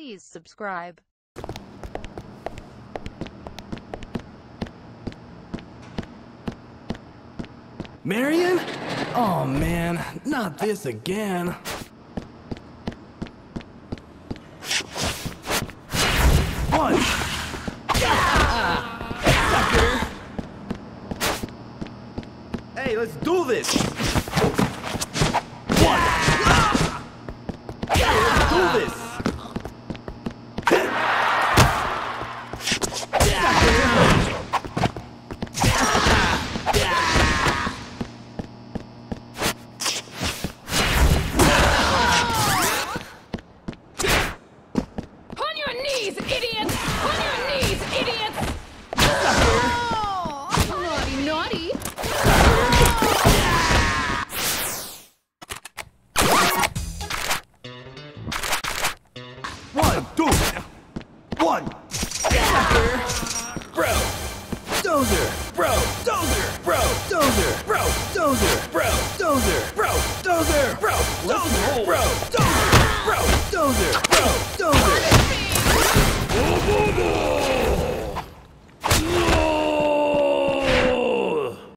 Please subscribe. Marion? Oh man, not this again. One! Sucker! Hey, let's do this! One! Let's do this! Idiots! On your knees, idiots! Oh, naughty, naughty! One, two! One! Sucker! Bro! Dozer!